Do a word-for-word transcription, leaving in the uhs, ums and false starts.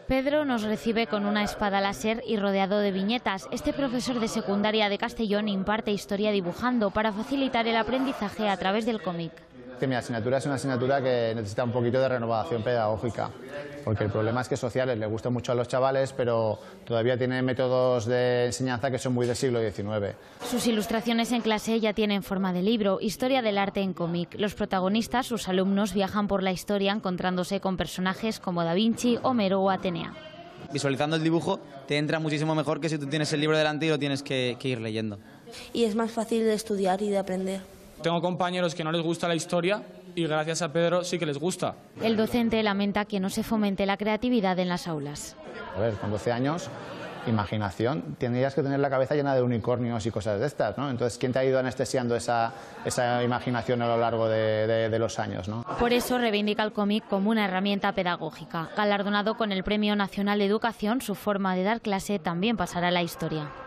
Pedro nos recibe con una espada láser y rodeado de viñetas. Este profesor de secundaria de Castellón imparte historia dibujando para facilitar el aprendizaje a través del cómic. Que mi asignatura es una asignatura que necesita un poquito de renovación pedagógica, porque el problema es que sociales le gusta mucho a los chavales, pero todavía tiene métodos de enseñanza que son muy del siglo diecinueve. Sus ilustraciones en clase ya tienen forma de libro, historia del arte en cómic. Los protagonistas, sus alumnos, viajan por la historia encontrándose con personajes como Da Vinci, Homero o Atenea. Visualizando el dibujo te entra muchísimo mejor que si tú tienes el libro delante y lo tienes que, que ir leyendo. Y es más fácil de estudiar y de aprender. Tengo compañeros que no les gusta la historia y gracias a Pedro sí que les gusta. El docente lamenta que no se fomente la creatividad en las aulas. A ver, con doce años, imaginación, tendrías que tener la cabeza llena de unicornios y cosas de estas, ¿no? Entonces, ¿quién te ha ido anestesiando esa, esa imaginación a lo largo de, de, de los años, ¿no? Por eso reivindica el cómic como una herramienta pedagógica. Galardonado con el Premio Nacional de Educación, su forma de dar clase también pasará a la historia.